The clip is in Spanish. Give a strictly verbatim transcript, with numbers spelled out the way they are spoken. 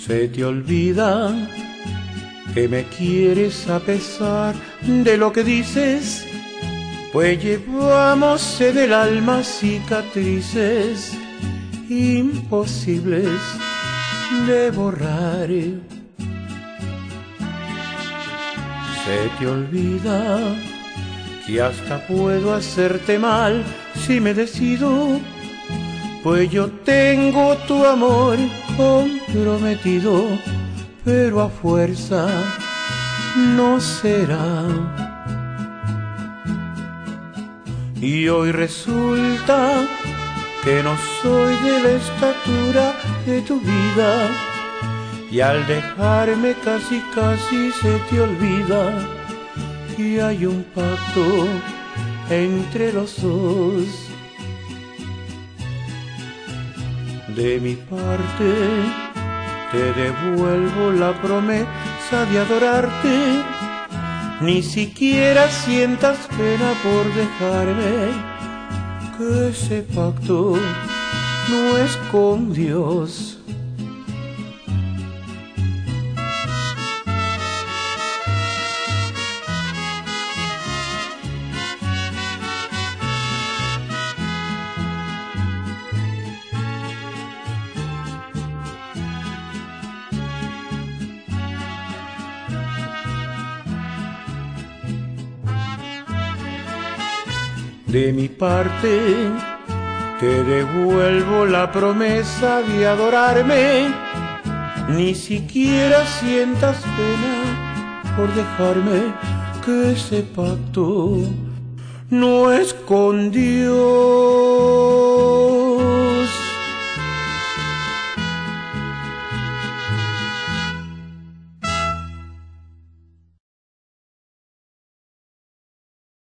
Se te olvida que me quieres a pesar de lo que dices, pues llevamos en el alma cicatrices imposibles de borrar. Se te olvida que hasta puedo hacerte mal si me decido, pues yo tengo tu amor comprometido, pero a fuerza no será. Y hoy resulta que no soy de la estatura de tu vida, y al dejarme casi casi se te olvida que hay un pacto entre los dos. De mi parte te devuelvo la promesa de adorarte, ni siquiera sientas pena por dejarme, que ese pacto no es con Dios. De mi parte te devuelvo la promesa de adorarme, ni siquiera sientas pena por dejarme, que ese pacto no es con Dios.